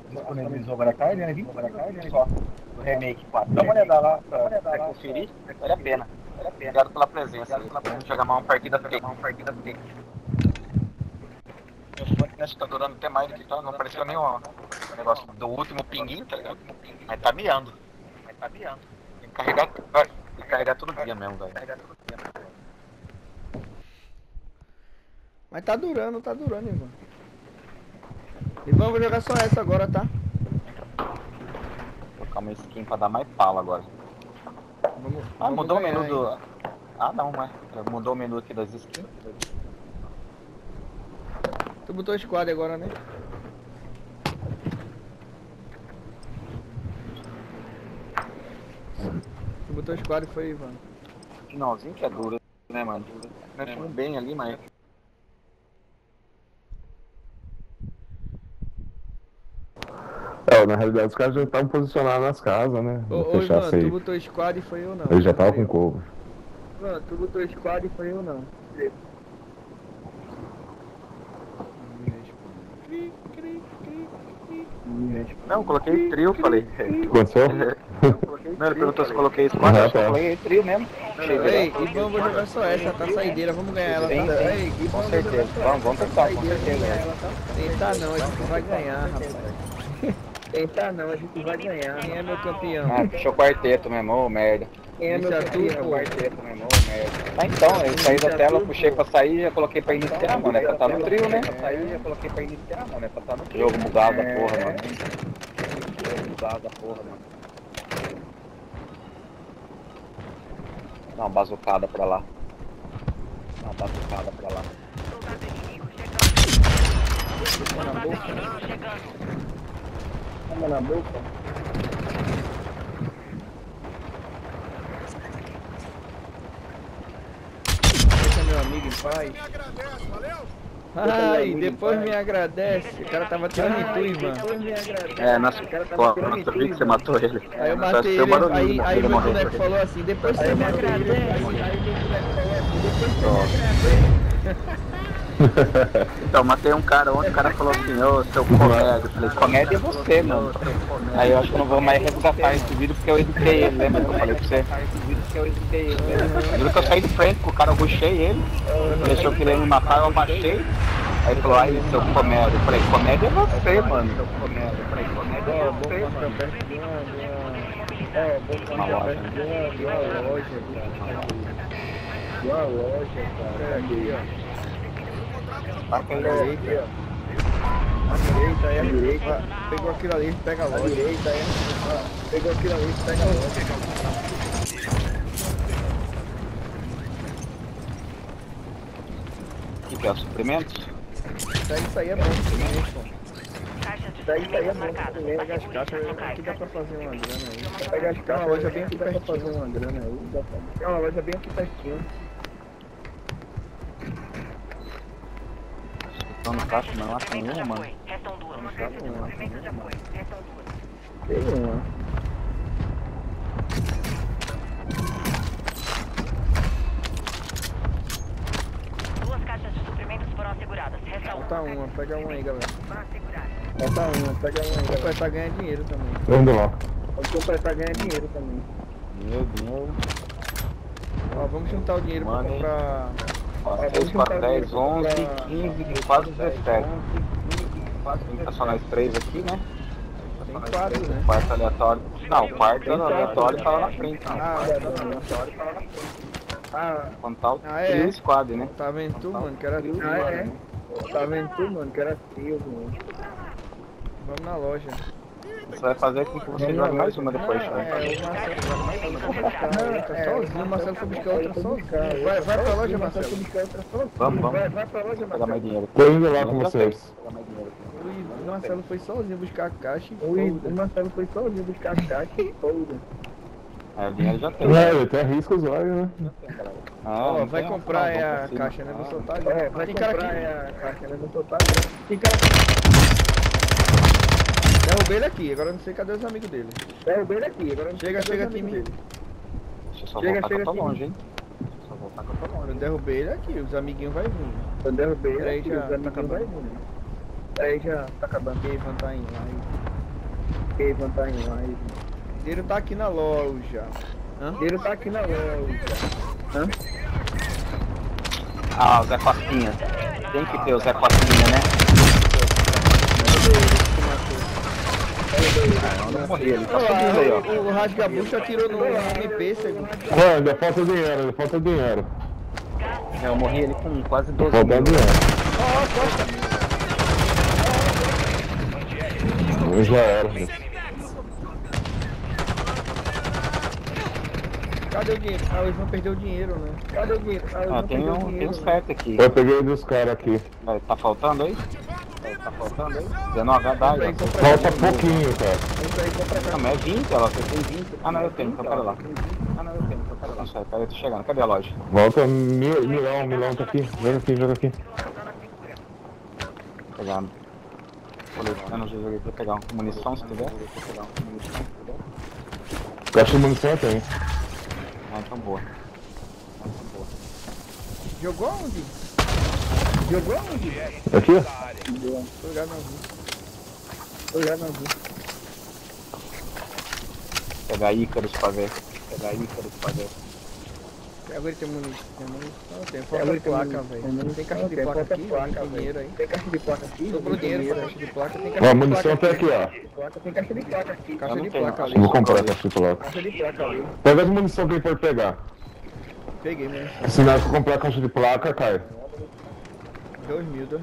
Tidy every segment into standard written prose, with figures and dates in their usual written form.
disponibilizou agora à tarde, né? 20 só do remake 4. Dá uma olhada lá pra conferir, vale a pena. Obrigado pela presença. Vamos jogar mais uma partida fake. Nesse tá durando até mais do que tá, não apareceu nem o negócio do último pinguinho, tá ligado? Mas tá miando. Tem que carregar todo dia mesmo, velho. Mas tá durando, Ivan. Ivan, eu vou jogar só essa agora, tá? Vou colocar uma skin pra dar mais pala agora. Vamos mudou o menu hein? do... Ah, não, mas mudou o menu aqui das skins. Tu botou squad agora, né? Tu botou squad e foi, Ivan. Finalzinho que é duro, né, mano? Nós fomos bem ali, mas... Na realidade os caras já estavam posicionados nas casas, né? Ô Ivan, tu botou squad e foi eu não. Ele já tava com cover. Ivan, tu botou squad e foi eu não. Não, eu coloquei trio, falei. Aconteceu? Não, ele perguntou se coloquei squad, eu coloquei trio mesmo. Ei, Ivan, vou jogar só essa, tá saideira, vamos ganhar ela, tá? Ei, Com certeza, vamos tentar, com certeza. Tentar não, a gente vai ganhar, rapaz. Tentar não, a gente vai ganhar. Quem é meu campeão? Ah, puxou quarteto mesmo, ô merda. Quem é meu campeão? Quarteto mesmo, ô merda. Ah, então, eu saí da tela, puxei pra sair, já coloquei pra iniciar, mano, é pra estar no trio, né? Jogo bugado da porra, mano. Dá uma bazucada pra lá. Soldado inimigo chegando. Toma na boca. Deixa meu amigo em paz. Ai, depois me agradece. O cara tava tirando em tu, Ivan. É, nossa, eu vi que você matou ele. Aí eu matei ele, aí meu boneco falou assim, depois você me agradece. Então, matei um cara ontem, o cara falou assim, ô, seu comédia. Eu falei, comédia é você, mano. Aí eu acho que eu não vou mais resgatar esse vídeo porque eu editei ele, lembra que eu falei pra você? Juro que eu saí de frente com o cara, eu rushei ele, ele achou que ele ia me matar, eu abaixei. Aí ele falou, aí, seu comédia. Eu falei, comédia é você, mano. Uma loja, Marca aí, direita. A direita, pegou aquilo ali, pega a loja. A direita, pegou aquilo ali, pega a loja. O que é? Suprimentos? Isso aí é bom, Caixa de isso aí é suprimentos bom. marcadas. Pega as caixas, aqui dá pra fazer uma grana aí. Pega as caixas, uma loja bem aqui pra fazer uma grana aí. É uma loja bem aqui pertinho. Estão no caixa, não acho Suprimentos de nenhuma, mano. apoio. Restam duas. Suprimentos de apoio. Restam duas. Tem uma. Duas caixas de suprimentos foram asseguradas. Resta uma. Falta uma, pega uma aí, galera. Foram asseguradas. Falta uma, pega uma aí. Vou completar ganhar dinheiro também. Tô indo lá. Pode completar ganhar dinheiro também. Meu Deus. Ó, vamos juntar o dinheiro pra Mano, comprar. 6, 4, 10, 11, 15, quase 17. Tá só nós três aqui, né? Tem 4, né? Quarto aleatório. Não, o quarto aleatório tá lá na frente. Quando tá o Ah, é? trio squad, né? Tá vendo tu, mano, que era teu. Tá vendo tu, mano, que era teu, mano. Vamos na loja. Você vai fazer com que você jogue mais uma depois, O né? Marcelo foi buscar outra sozinho, o Marcelo foi buscar outra sozinho. Vai pra loja, Marcelo. Vamos. Vai pra loja, Pegar Marcelo. mais dinheiro. Tô indo lá com vocês. O Marcelo foi sozinho buscar a caixa e o Marcelo foi sozinho buscar a caixa e foda. É, o dinheiro já tem. Ele até arrisca os olhos, né? Ó, vai comprar a caixa, né? Vou soltar ali. Vai comprar a caixa, né? Vou soltar ali. Tem cara aqui. Derrubei ele aqui, agora eu não sei cadê os amigos dele. Derrubei ele aqui, agora eu não sei cadê os amigos dele. Deixa eu só voltar que eu tô longe, hein? Deixa eu só voltar que eu tô longe. Eu derrubei ele aqui, os amiguinhos vai vir. Eu derrubei ele aqui, os amiguinhos vai vir. Aí já tá acabando. Quem vai tá indo lá. Dinheiro tá aqui na loja. Dinheiro tá aqui na loja. Ah, o Zé Costinha. Tem que ter o Zé Costinha, né? Eu não morri, ele tá subindo aí, ó. O rasgabucho atirou no MP, segundo. Não, ainda falta dinheiro, ainda falta dinheiro. Eu morri ele com quase 12 Falta mil. dinheiro. Já era. Cadê o dinheiro? Ah, eles vão perder o dinheiro, né? Cadê o dinheiro? Ah, tem um certo aqui. Eu peguei dos caras aqui. Tá faltando aí? Tá faltando aí? 19 dá aí, ó. Falta pouquinho, cara. Não, mas é 20, ela você tem 20. Ah, não, eu tenho, então pera lá. Não sei, pera, eu tô chegando. Cadê a loja? Volta milão tá aqui. Joga aqui. Pegando. Coletando, joguei pra pegar uma munição se tiver. Caixa de munição tem. Ah, então boa. Jogou onde? Jogou onde? Aqui, ó. Tô já não vi. Pegar Ícaros pra ver. Agora tem munição, tem falta de placa, velho. Tem caixa de placa aqui, tem dinheiro aí. Tem caixa de placa aqui. Sobrou dinheiro pra caixa de placa, tem Ó, caixa a de munição placa tá aqui, ó. Tem caixa de placa aqui. Caixa de não tenho, placa ali. Vou comprar a caixa de placa. Caixa de placa ali. Pega as munição que ele pode pegar. Peguei mesmo. Se não, se eu comprar a caixa de placa, cai. 2.000.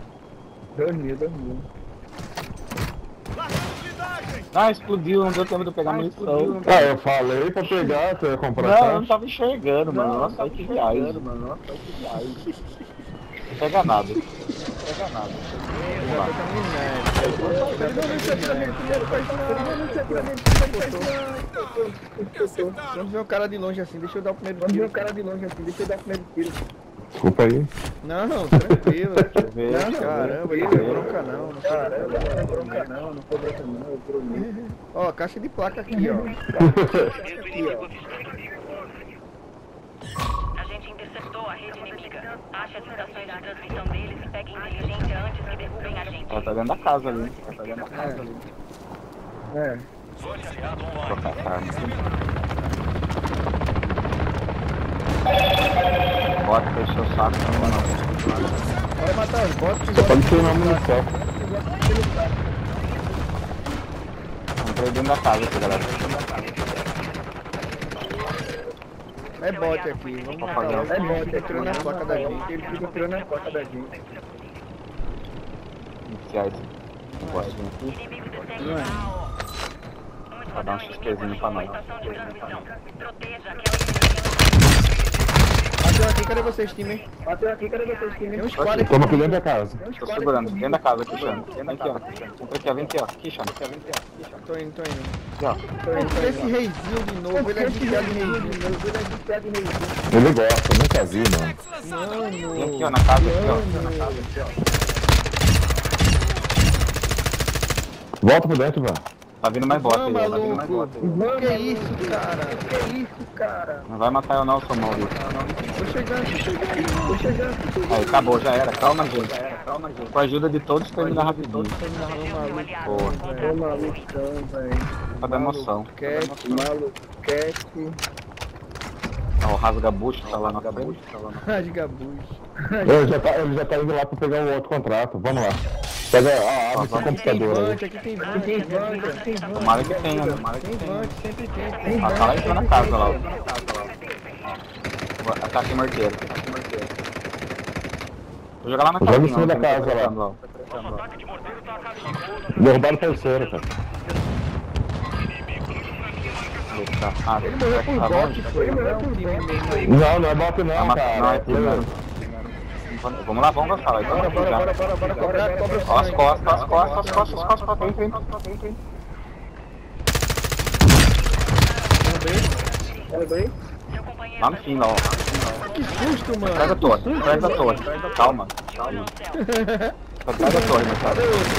Ah, explodiu, não deu tempo de eu pegar munição. Ah, eu falei pra pegar, tu ia comprar a Não, eu não caixa. tava enxergando, mano. Nossa, aí que viagem. Não pega nada. Vamos lá. Vamos ver o cara de longe assim, deixa eu dar o primeiro tiro. Desculpa aí. Não, tranquilo. ver. Caramba, não tem bronca não. Não tem bronca não. Ó, caixa de placa aqui, ó. A gente interceptou a rede inimiga. Ache as estações de transmissão deles e pegue inteligência antes que derrubem a gente. Ela tá dentro da casa ali. É. Vou trocar a carne. Bota, deixa o saco, não. Bora matar os bots. Só pode queimar a munição. Entrei dentro da casa aqui, galera. É bot aqui, vamos matar logo. É bot, ele tirou na placa da gente. Ele tirou na placa da gente. Iniciar esse postinho aqui. Inimigo detectado. Um Pra dar um XPzinho pra nós. estação de transmissão. Proteja aquela Bateu aqui, cadê vocês, time? Tem uns 4 aqui. Toma aqui dentro da casa. Tô segurando, dentro da casa aqui, Xana. Vem aqui, ó. Entra aqui, ó. Vem aqui, ó. Aqui, Xana. Tô indo. Aqui, ó. Esse reizinho de novo, ele é viciado em reizinho. Ele gosta, nunca vi, mano. Vem aqui, ó, na casa aqui, ó. Volta pra dentro, mano. Tá vindo mais bota aí, Não, tá vindo mais maluco. bota aí. Que isso, cara? Não vai matar eu não, seu Maurício. Tô chegando. Aí, acabou, já era. Calma, gente. Com a ajuda de todos, termina rapidinho. Boa. Malucão, velho. Tá dando emoção. Maluquete. Ó, o rasga-bucho tá lá na frente. Rasgabucho. Ele já tá indo lá pra pegar o outro contrato. Vamos lá. Pega a arma do computador aí. Aqui tem vante. Tomara que tenha, né? Tem vante, sempre tem. Ah, tá lá em cima na casa, lá. Ataque marqueiro. Vou jogar lá na casa. Joga em cima da casa lá. Derrubaram o terceiro, cara. Ah, Ele morreu por bot, foi. Ele morreu por time mesmo aí. Não é bot não, Não, cara. é primeiro. Vamos lá, vamos gostar. Bora. Cobra Ó, as costas. Vem. Seu companheiro Lá no fim, ó. Que susto, mano. Pega a torre. Calma. Pega a torre, Machado.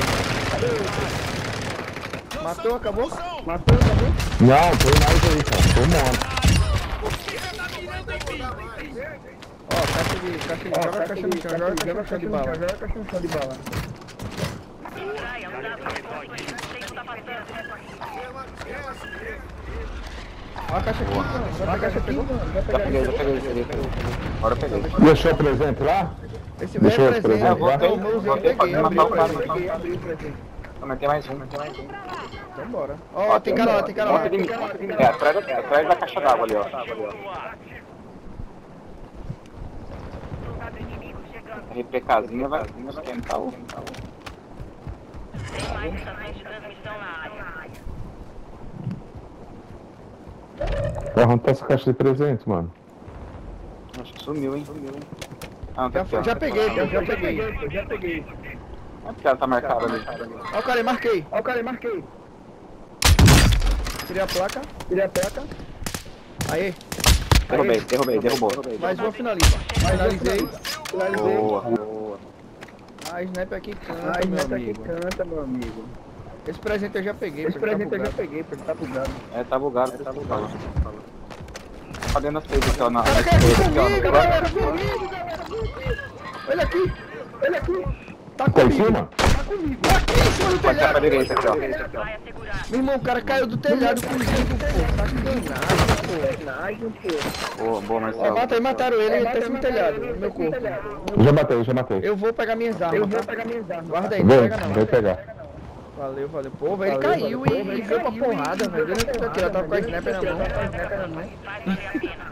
Matou, acabou? Não, foi mais aí, cara. Foi um monte. Ó, joga a caixa no chão, joga a caixa de bala. Brian, os dados de reconstrução tá passando. Ó a caixa aqui, mano. Vai pegar a caixa, pegou, mano. Vai pegar Já peguei. Agora eu peguei. Deixou o presente lá? Esse Deixou velho o presente presente. lá? Eu peguei, Matar o cara. abri o presente. Também tem mais um. Então bora. Ó, tem cara lá, tem cara lá. É, atrás da caixa d'água ali, ó. RPKzinha vai esquentar o... Tem mais estações de transmissão na área. Onde tá essa caixa de presente, mano? Acho que sumiu, hein? Ah, não tá aqui, ó. Já peguei. É porque ela tá marcada ali. Ó o cara aí, marquei. Tirei a placa. Aí, Derrubou. mais uma finaliza. Finalizei. Boa. A sniper aqui canta, meu amigo. Esse presente eu já peguei. Porque tá bugado. É, tá bugado. Tá dentro das três aqui, ó. Cara, quer aqui comigo, galera, comigo. Olha aqui. Tá Tá em comigo. cima? Tá aqui em cima do Pode ser pra telhado. direita aqui, ó. Vai assegurar. Meu irmão, o cara caiu do telhado comigo, pô. Sacanagem, pô. Boa, Ó, Marcelo. mataram ele tá em cima do telhado, no meu corpo. Já matei. Eu vou pegar minhas armas, tá? Guarda aí, não Vem, pega não. vem pegar. Valeu. Pô, velho, ele caiu e veio pra porrada, velho. Eu não tô aqui, ela tava com a sniper na mão. Vai valer a pena.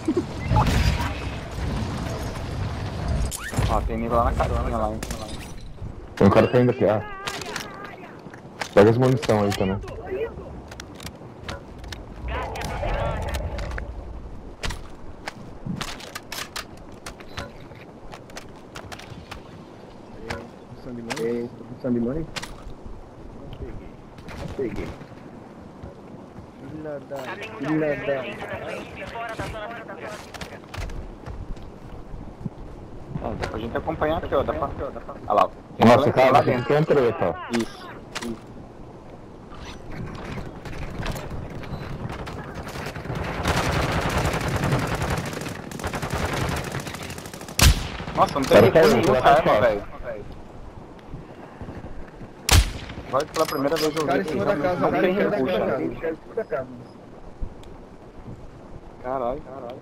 Ó, tem nível lá na carinha lá, hein. Tem um cara caindo aqui, ah. Pega as munição aí também. Gás se aproximando. Sandy Peguei. Filha da... Gente da frente, fora da zona de Ó, dá pra gente acompanhar aqui, ó. Olha lá, ó. Tem Nossa, lá cara, dentro. tem um treta, ó. Isso. Nossa, não tem Cara, caiu, nenhuma vai arma, pra velho. Agora que pela primeira vez eu Cara em vi cima da casa, não cara tem em cima da recurso, casa. né? Caralho.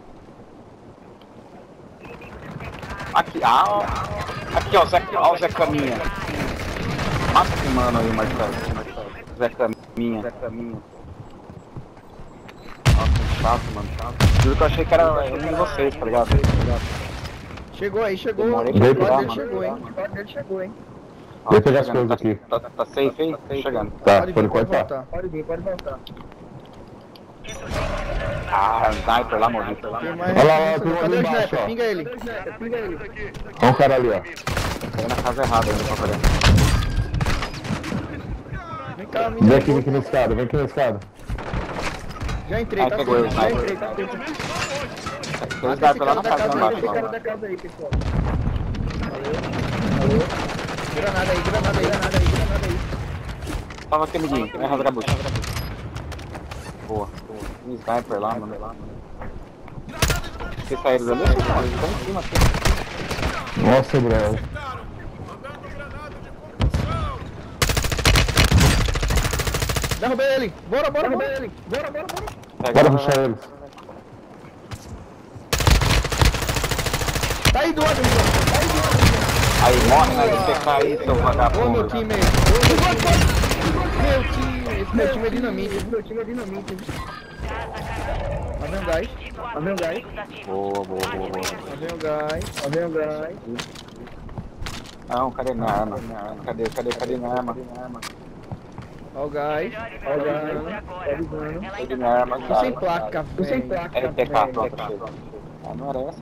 Aqui, ó. Aqui, ó, o Zé Caminha. Mata esse mano aí, Marcelo. Zé Caminha. Nossa, que chato, mano. Juro que eu achei que era um de vocês, tá ligado? Chegou. Demorei O pra lado pegar, dele mano. chegou, hein. Ó, Vem pegar as chegando. coisas aqui. Tá safe aí? Tô chegando. Tá, Pode por vir, pode enquanto tá. voltar. Pode voltar. Ah, sniper lá, morri. Tem mais Olha lá, recurso, tem um cadê ali o embaixo, sniper? ó. Pinga ele. Olha um cara ali, ó. Caiu na casa errada ainda pra fazer. Vem cá, Vem menino. aqui na escada. Já entrei, Ai, tá pegou feito. o Já sniper. entrei, tá feito. Tem um sniper lá na casa lá embaixo. Esse cara da casa aí, pessoal. Valeu. Granada aí. Tava aqui, amiguinho. Vai rasgar a bucha. Boa. Um sniper lá, mano. Vocês saíram dali? Eles estão em cima aqui. Nossa, Brau. Derrubei ele. Bora. Pega, Bora rushar eles. Tá aí do outro, João. Aí, morre na LPK aí, seu Ô, meu vagabundo. time aí. Esse meu time é dinamite. Tá vendo, gás? Boa. Tá vendo, gás? Não, cadê minha arma? Cadê minha arma? Ó o gás. Cadê minha arma? Tô sem placa, velho. LPK, pronto, chega. Ah, não era essa,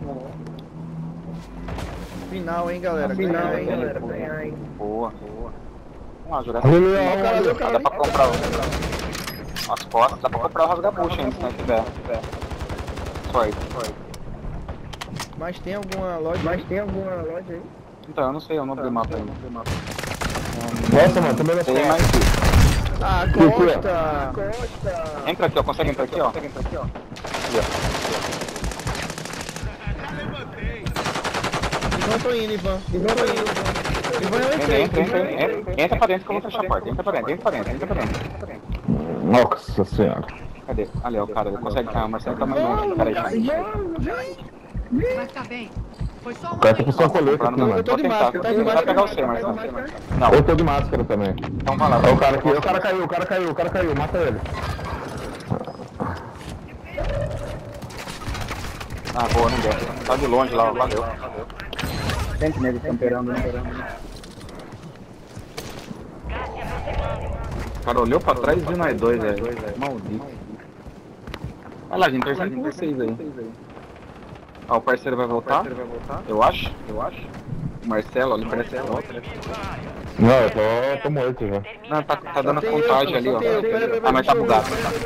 Final, hein, galera. Ganhar, hein, galera. Ganhar, hein. Boa. Vamos lá, jogar essa. Ó o cara ali, Dá pra comprar as costas, dá pra comprar o rasgabucha ainda, se não tiver. Sorte. Mas tem alguma loja aí? Então, eu não sei o nome do mapa ainda. Nossa, mano, também não Tem sei. mais que. Ah, Aqui, Costa. Entra aqui, ó. Consegue entrar aqui, ó. Ali, ó. Ivan, tô indo, Ivan. Entra pra dentro que eu vou fechar a porta. Entra pra dentro. Nossa senhora. Cadê? Ali, ó, o cara, ele consegue cair, mas você tá mais longe. Peraí. Vai ficar bem. Foi só O uma cara tá com sua coleta aqui, mano. Eu tô de máscara, tá de Vai máscara. pegar você, Marcelo. Não, Eu tô de máscara também. então vai lá. Ó, o cara aqui, o cara caiu, mata ele. Ah, boa, não deu. Tá de longe lá, valeu. Sente nele, camperando, né? O cara olhou pra trás e viu nós dois, velho. Maldito. Vai lá, gente, torcendo com vocês aí. Ó, o parceiro vai voltar? Eu acho. O Marcelo, ali parece que volta. Não, eu tô morto já. Não, tá dando a contagem ali, ó. Ah, mas tá bugado.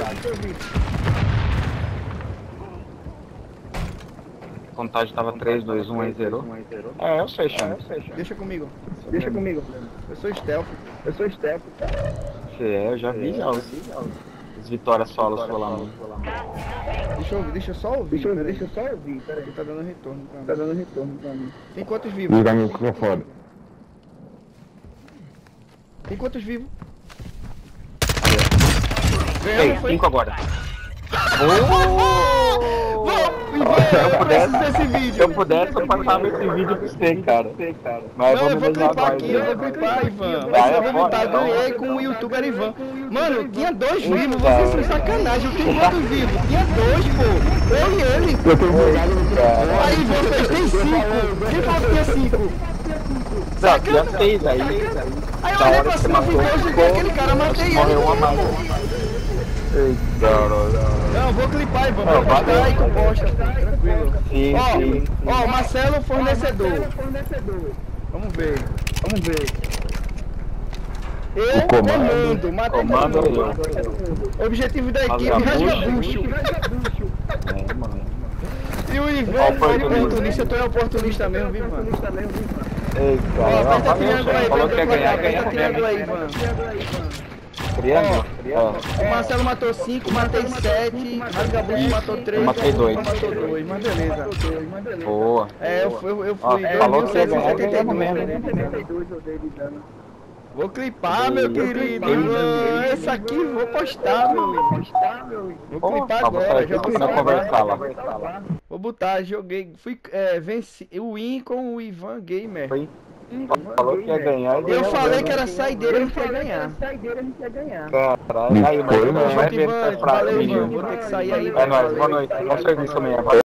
A contagem tava 3, 2, 1, aí zerou. É, eu sei, Chama. Deixa comigo. Eu sou stealth. Você é, eu já vi já as vitórias solos lá, mano. Deixa eu só ouvir. Peraí. Peraí, tá dando retorno pra mim. Tem quantos vivos? Liga meu microfone. Tem quantos vivos? Ei, 5 agora. Se eu pudesse, eu passava esse vídeo pra você, cara. Mas Não, eu vou melhorar clipar mais, aqui, né? eu vou clipar, Ivan. Vai, Eu vou botar, vai. ganhei com o youtuber Ivan. Mano, tinha 2 vivos, vocês são sacanagem. Eu tenho quantos vivos? Tinha 2, pô. Eu e ele. Eu tô bugado no microfone. Aí Ivan fez, tem 5. Quem falou que tinha 5? Não, tinha 6 aí. Aí eu olhei pra cima e falei, hoje vi aquele cara, matei ele. Morreu uma mais. Eita, Não, vou clipar, Ivan. Vou postar aí com posta. Tranquilo. sim. Ó, Marcelo fornecedor. Vamos ver. Eu comando, matei Comando todo eu. mundo. Objetivo da equipe, Rasga rasga-bucho. É, mano. E o Ivan é oportunista, eu tô oportunista mesmo, viu, mano? Eita, Ó, aperta valeu, triângulo aí, falou que ia ganhar, aperta ganhou triângulo aí, mesmo. Ivan. Triângulo? O Marcelo matou 5, matei 7, rasga-bucho matou 3, Eu matei 2. matou 2, mas beleza. Boa. É, eu fui Falou que ia ganhar, 2772. Vou clipar, meu querido. Esse aqui vou postar, meu amigo. Vou clipar agora, já vou conversar lá. Vou botar, joguei, venci o win com o Ivan Gamer. Falou que ia ganhar. Eu falei que era saideira, a gente ia ganhar. Caralho, aí, mas Foi, não Tamo é junto, Ivan. pra Valeu, menino. Ivan. Vou ter que sair aí. É nóis, boa noite. Bom serviço amanhã.